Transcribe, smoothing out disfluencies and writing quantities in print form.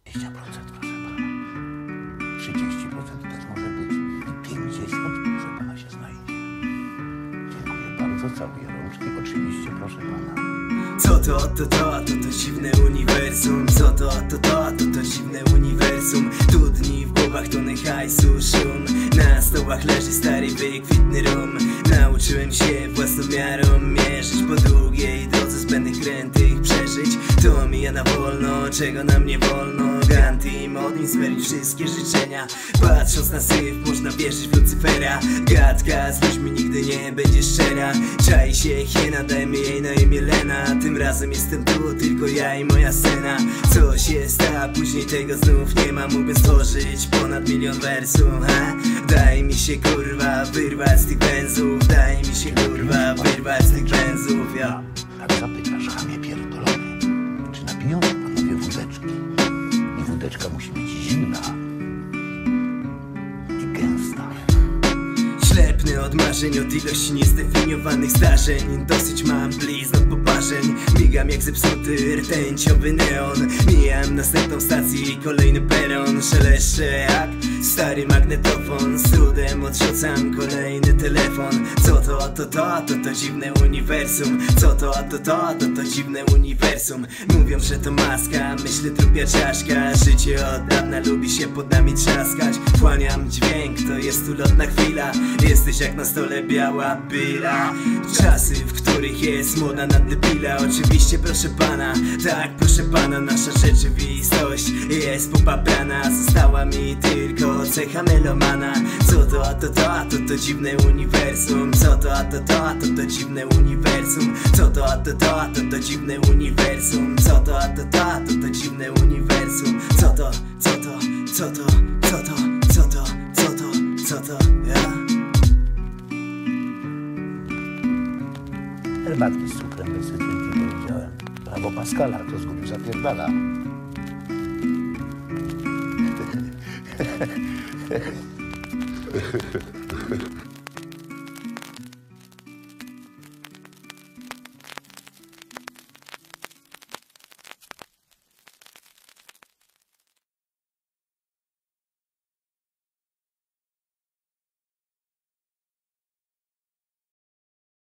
proszę pana. 30% też może być. I 50%, proszę pana, się znajdzie. Dziękuję bardzo, całuję rączki. Oczywiście, proszę pana. Co to dziwne uniwersum. Co to dziwne uniwersum. Tu dni w głowach tony hajsu, szum. Na stołach leży stary wykwitny rum. Nauczyłem się własną miarą mierzyć. Po długiej drodze zbędnych krętych przeżyć. To mija na wolno, czego nam nie wolno. Ganti modlin spełnić wszystkie życzenia. Patrząc na syf można wierzyć w Lucyfera. Gadka z ludźmi nigdy nie będzie szczera. Czai się hiena, dajmy jej na imię Lena. Tym razem jestem tu, tylko ja i moja scena. Co się stało, później tego znów nie ma. Mógłbym stworzyć ponad 1 000 000 wersów, ha? Daj mi się kurwa wyrwać z tych węzłów. Daj mi się kurwa wyrwać z tych węzłów, ja. Tak zapytasz, chamie pierdolony, czy napiją się panowie wódeczki? I wódeczka musi być zimna i gęsta. Ślepny od marzeń, od ilości niezdefiniowanych zdarzeń. Dosyć mam bliznot poparzeń. Migam jak zepsuty rtęciowy neon. Mijam następną stację i kolejny peron. Szeleszczę jak stary magnetofon. Z trudem odrzucam kolejny telefon. Co to dziwne uniwersum. Co to dziwne uniwersum. Mówią, że to maska, myślę trupia czaszka. Życie od dawna lubi się pod nami trzaskać. Wchłaniam dźwięk, to jest ulotna chwila. Jesteś jak na stole biała bila. Czasy, w których jest moda na debila. Oczywiście proszę pana, tak proszę pana. Nasza rzeczywistość jest popaprana. Została mi tylko cecha melomana. Co to dziwne uniwersum. Co to dziwne uniwersum. Co to dziwne uniwersum. Co to dziwne uniwersum. Co to, ja? Herbatki z cukrem bez cytrynki powiedziałem. Prawo Pascala, to zgubił zapierdala.